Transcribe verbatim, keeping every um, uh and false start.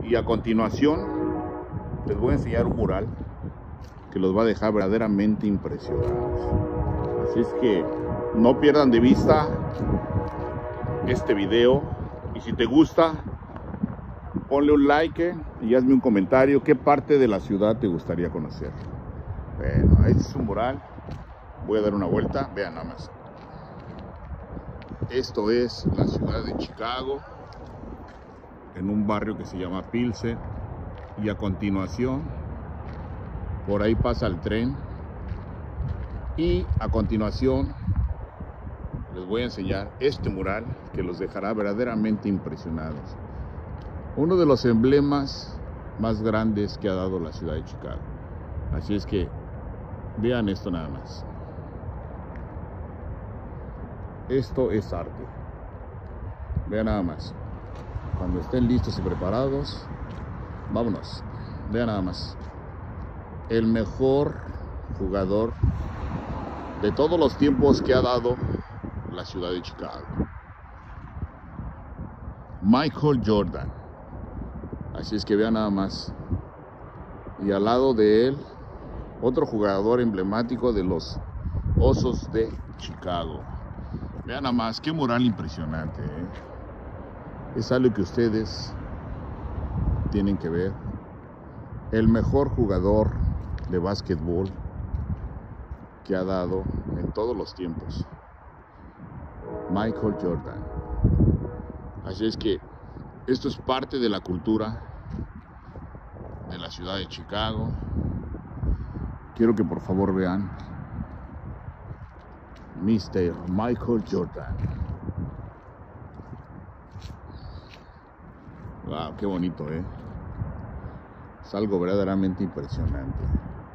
Y a continuación les voy a enseñar un mural que los va a dejar verdaderamente impresionados. Así es que no pierdan de vista este video, y si te gusta, ponle un like y hazme un comentario qué parte de la ciudad te gustaría conocer. Bueno, este es un mural. Voy a dar una vuelta, vean nada más. Esto es la ciudad de Chicago, en un barrio que se llama Pilsen, y a continuación por ahí pasa el tren, y a continuación les voy a enseñar este mural que los dejará verdaderamente impresionados. Uno de los emblemas más grandes que ha dado la ciudad de Chicago. Así es que vean esto nada más. Esto es arte. Vean nada más. Cuando estén listos y preparados, vámonos. Vean nada más. El mejor jugador de todos los tiempos que ha dado la ciudad de Chicago, Michael Jordan. Así es que vean nada más. Y al lado de él, otro jugador emblemático de los Osos de Chicago. Vean nada más, qué mural impresionante, ¿eh? Es algo que ustedes tienen que ver. El mejor jugador de básquetbol que ha dado en todos los tiempos, Michael Jordan. Así es que esto es parte de la cultura de la ciudad de Chicago. Quiero que por favor vean mister Michael Jordan. Wow, qué bonito, ¿eh? Es algo verdaderamente impresionante.